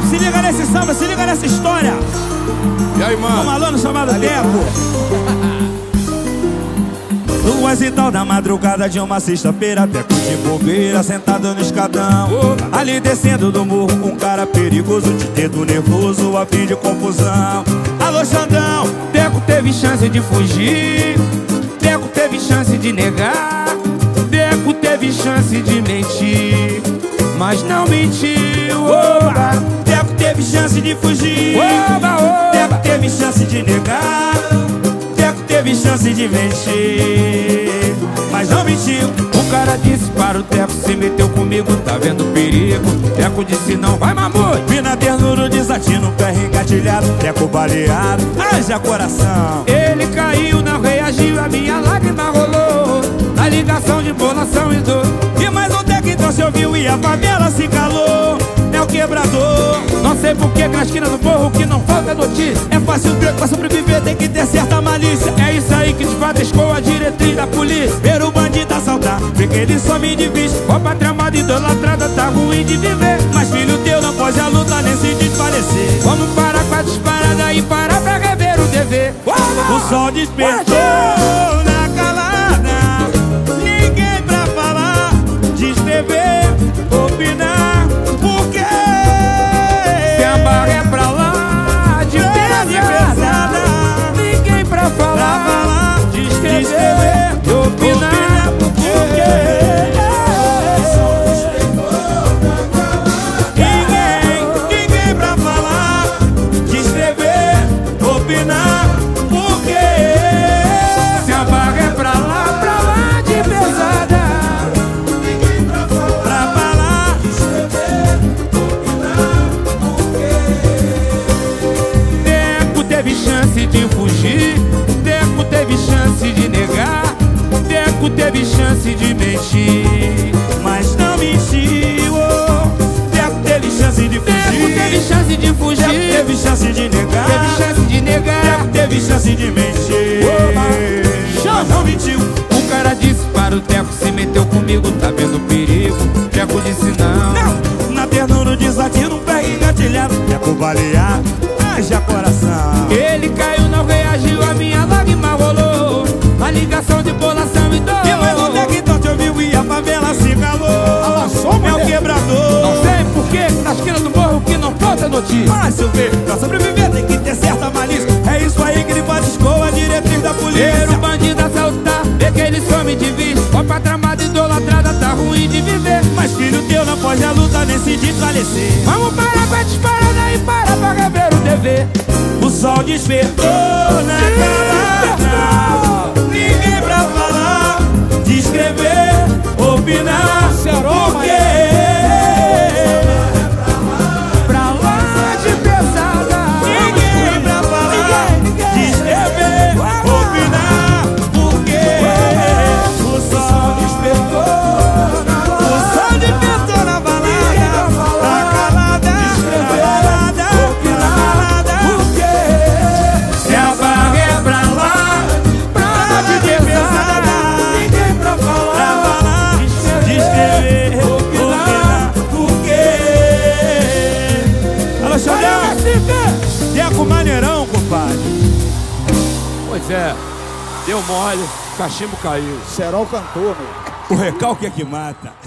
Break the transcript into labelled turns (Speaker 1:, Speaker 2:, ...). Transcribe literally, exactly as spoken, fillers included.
Speaker 1: Se liga nesse samba, se liga nessa história.
Speaker 2: E aí, mano?
Speaker 1: Um malandro chamado Teco. Duas e tal da madrugada de uma sexta-feira, Teco de bobeira, sentado no escadão. Ali descendo do morro com um cara perigoso, de dedo nervoso, a fim de confusão. Alô, Xandão.
Speaker 3: Teco teve chance de fugir, Teco teve chance de negar, Teco teve chance de mentir, mas não mentiu. Oba!
Speaker 1: Teco teve chance de fugir,
Speaker 3: Oba, oba!
Speaker 1: Teco teve chance de negar, Teco teve chance de mentir, mas não mentiu.
Speaker 3: O cara disse para o Teco, se meteu comigo, tá vendo perigo. Teco disse não, vai mamute.
Speaker 1: Vi na ternura o desatino, pé engatilhado, Teco baleado, haja coração.
Speaker 3: Ele caiu, não reagiu, a minha lágrima rolou na ligação de bolação e dor.
Speaker 1: E mais um Teco então se ouviu e a favela se calou. É o quebrador.
Speaker 3: Não sei por que na esquina do morro que não falta notícia.
Speaker 1: É fácil ter, pra sobreviver tem que ter certa malícia.
Speaker 3: É isso aí que desbadescou a diretriz da polícia.
Speaker 1: Ver o bandido assaltar, vê que ele só me divide.
Speaker 3: Roupa tramada, idolatrada, tá ruim de viver.
Speaker 1: Mas filho teu não pode a luta nem se desfalecer.
Speaker 3: Vamos parar com a disparada e parar pra rever o dever.
Speaker 1: O sol despertou na calada, ninguém pra falar, descrever, opinar, porque
Speaker 3: se a barra é pra lá, de pesada, ninguém pra falar,
Speaker 1: pra falar,
Speaker 3: descrever, opinar, porque
Speaker 1: ninguém, ninguém pra falar, descrever, opinar, porque
Speaker 3: se a barra é pra lá, pra lá, de pesada,
Speaker 1: ninguém pra falar, pra falar, descrever, opinar, porque
Speaker 3: Teco teve chance de fugir, Teco teve chance de negar, Teco teve chance de mentir,
Speaker 1: mas não mentiu. Oh. Teco teve chance de fugir,
Speaker 3: Teco teve chance de fugir,
Speaker 1: Teco teve chance de negar,
Speaker 3: teve chance de negar,
Speaker 1: Teco teve chance de mentir, mas não mentiu.
Speaker 3: O cara disse para o Teco, se meteu comigo, tá vendo perigo. Teco disse não,
Speaker 1: Não. Na ternura o desatino, um pé engatilhado, Teco baleado, haja coração.
Speaker 3: ele caiu, não reagiu, a minha lágrima rolou na ligação de bolação e dor.
Speaker 1: E mais um Teco então te ouviu e a favela se calou. É o quebrador.
Speaker 3: Não sei por que na esquina do morro que não falta notícia.
Speaker 1: Mas se eu ver, pra sobreviver tem que ter certa malícia. É isso aí que ele badiscou a diretriz da
Speaker 3: Ver
Speaker 1: polícia.
Speaker 3: o bandido assaltar, ver que ele some de vista. Roupa tramada, idolatrada, tá ruim de viver.
Speaker 1: Mas filho teu não pode a luta nem se desfalecer.
Speaker 3: Vamos parar com a disparada e parar pra rever o dever.
Speaker 1: O sol despertou na calada, ninguém pra falar, descrever, opinar, porque
Speaker 3: Pra lá de pesada,
Speaker 1: ninguém pra falar, descrever, opinar, porque o sol despertou, o sol despertou na balada, na calada, calada, calada,
Speaker 3: se a barra é pra lá, pra lá de pesada, ninguém pra falar,
Speaker 1: descrever, opinar, porque. Alô, Xandão! Teco maneirão, compadre.
Speaker 2: Pois é, deu mole, cachimbo caiu.
Speaker 4: Serol cantor, meu.
Speaker 1: O recalque é que mata.